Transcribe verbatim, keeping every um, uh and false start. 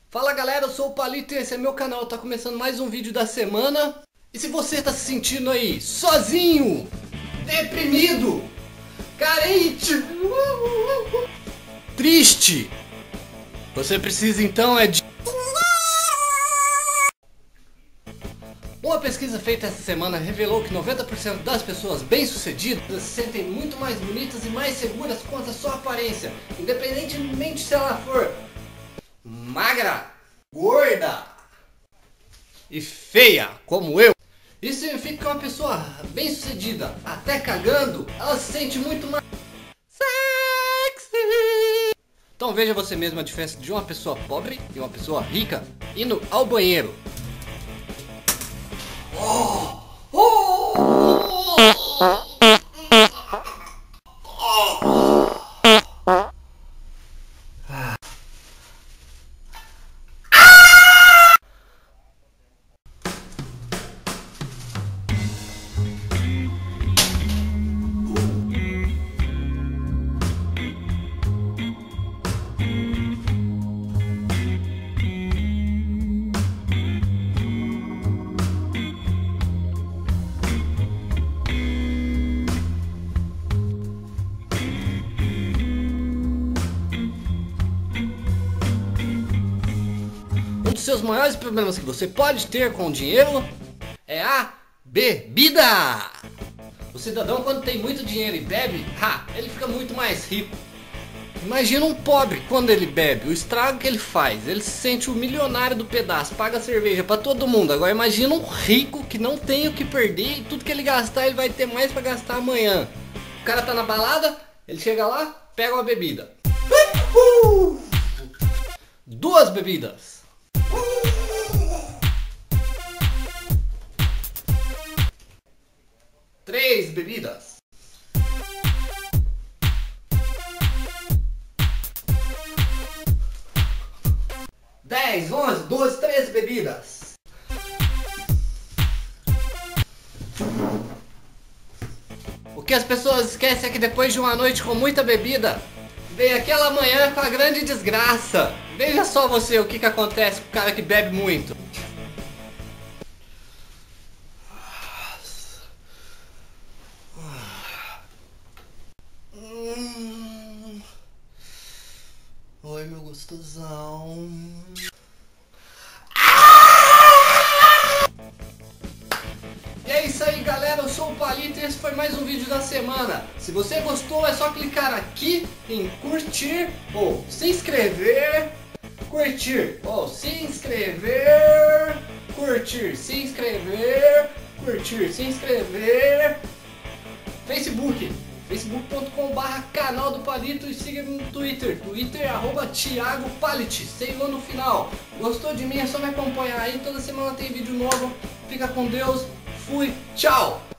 Fala galera, eu sou o Palito e esse é meu canal, tá começando mais um vídeo da semana. E se você tá se sentindo aí sozinho, deprimido, carente, triste, você precisa então é de... Uma pesquisa feita essa semana revelou que noventa por cento das pessoas bem-sucedidas se sentem muito mais bonitas e mais seguras quanto à sua aparência, independentemente se ela for magra, gorda e feia, como eu. Isso significa que uma pessoa bem-sucedida, até cagando, ela se sente muito mais sexy. Então veja você mesmo a diferença de uma pessoa pobre e uma pessoa rica indo ao banheiro. Oh! Oh! Um dos seus maiores problemas que você pode ter com o dinheiro é a bebida. O cidadão, quando tem muito dinheiro e bebe, ha, ele fica muito mais rico. Imagina um pobre quando ele bebe, o estrago que ele faz. Ele se sente o milionário do pedaço, paga cerveja pra todo mundo. Agora imagina um rico que não tem o que perder e tudo que ele gastar ele vai ter mais pra gastar amanhã. O cara tá na balada, ele chega lá, pega uma bebida. Uh! Duas bebidas. Três bebidas. Dez, onze, doze, treze bebidas. O que as pessoas esquecem é que depois de uma noite com muita bebida, vem aquela manhã com a grande desgraça. Veja só você o que, que acontece com o cara que bebe muito. Hum. Oi, meu gostosão. E é isso aí, galera, eu sou o Palito e esse foi mais um vídeo da semana. Se você gostou é só clicar aqui em curtir ou se inscrever. Curtir ou se inscrever. Curtir, se inscrever. Curtir, se inscrever. Facebook, facebook ponto com barra canal do Palito e siga-me no Twitter, Twitter arroba Thiago Palit, sem o no final. Gostou de mim? É só me acompanhar aí, toda semana tem vídeo novo. Fica com Deus, fui, tchau!